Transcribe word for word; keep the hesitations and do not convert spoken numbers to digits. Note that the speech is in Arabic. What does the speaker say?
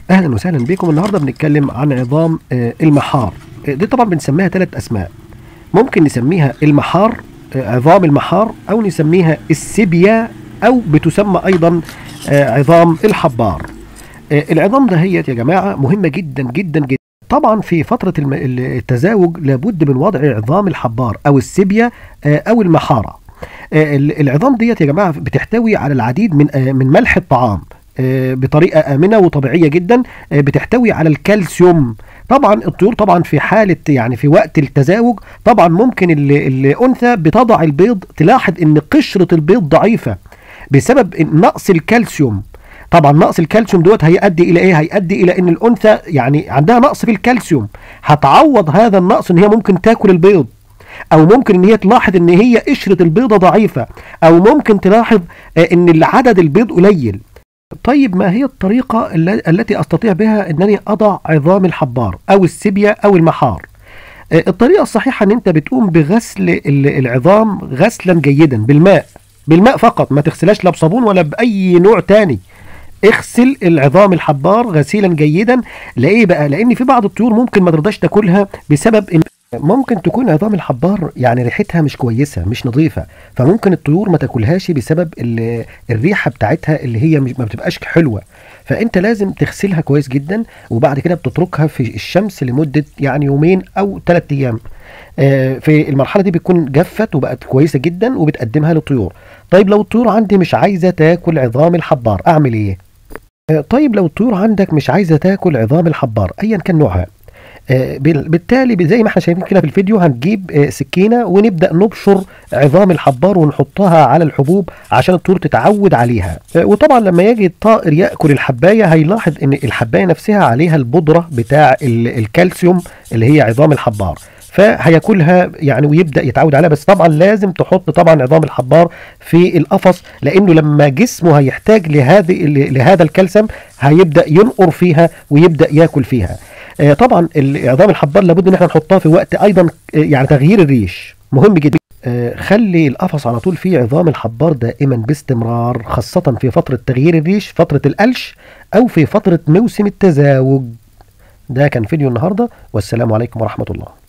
اهلا وسهلا بكم. النهارده بنتكلم عن عظام آه، المحار. آه، دي طبعا بنسميها ثلاث اسماء. ممكن نسميها المحار، آه، عظام المحار، او نسميها السبية، او بتسمى ايضا آه، عظام الحبار. آه، العظام دهيت يا جماعه مهمه جدا جدا جدا. طبعا في فتره الم- التزاوج لابد من وضع عظام الحبار او السبية آه، او المحاره. آه، ال- العظام ديت يا جماعه بتحتوي على العديد من آه، من ملح الطعام آه، بطريقه امنه وطبيعيه جدا. آه، بتحتوي على الكالسيوم. طبعا الطيور طبعا في حاله يعني في وقت التزاوج طبعا ممكن ال- الانثى بتضع البيض تلاحظ ان قشره البيض ضعيفه بسبب نقص الكالسيوم. طبعا نقص الكالسيوم دوت هيؤدي الى ايه؟ هيؤدي الى ان الانثى يعني عندها نقص في الكالسيوم. هتعوض هذا النقص ان هي ممكن تاكل البيض، او ممكن ان هي تلاحظ ان هي قشره البيضه ضعيفه، او ممكن تلاحظ آه، ان عدد البيض قليل. طيب ما هي الطريقه الل- التي استطيع بها انني اضع عظام الحبار او السبيه او المحار؟ آه، الطريقه الصحيحه ان انت بتقوم بغسل ال- العظام غسلا جيدا بالماء. بالماء فقط، ما تغسلهاش لا بصابون ولا باي نوع تاني. اغسل العظام الحبار غسيلا جيدا. ليه بقى؟ لان في بعض الطيور ممكن ما ترضاش تاكلها بسبب ان ممكن تكون عظام الحبار يعني ريحتها مش كويسه، مش نظيفه، فممكن الطيور ما تاكلهاش بسبب ال- الريحه بتاعتها اللي هي مش ما بتبقاش حلوه. فانت لازم تغسلها كويس جدا، وبعد كده بتتركها في الشمس لمده يعني يومين او ثلاث ايام. آه، في المرحله دي بتكون جفت وبقت كويسه جدا وبتقدمها للطيور. طيب لو الطيور عندي مش عايزه تاكل عظام الحبار اعمل ايه؟ آه، طيب لو الطيور عندك مش عايزه تاكل عظام الحبار ايا كان نوعها، آه، بال- بالتالي زي ما احنا شايفين كده في الفيديو هنجيب آه، سكينه ونبدا نبشر عظام الحبار ونحطها على الحبوب عشان الطيور تتعود عليها. آه، وطبعا لما يجي الطائر ياكل الحبايه هيلاحظ ان الحبايه نفسها عليها البودره بتاع ال- الكالسيوم اللي هي عظام الحبار، فهياكلها يعني ويبدا يتعود عليها. بس طبعا لازم تحط طبعا عظام الحبار في القفص، لانه لما جسمه هيحتاج لهذه لهذا الكالسيوم هيبدا ينقر فيها ويبدا ياكل فيها. آه، طبعا ال- عظام الحبار لابد ان احنا نحطها في وقت ايضا آه، يعني تغيير الريش مهم جدا. آه، خلي القفص على طول فيه عظام الحبار دائما باستمرار، خاصة في فترة تغيير الريش، فترة القلش، او في فترة موسم التزاوج. ده كان فيديو النهاردة، والسلام عليكم ورحمة الله.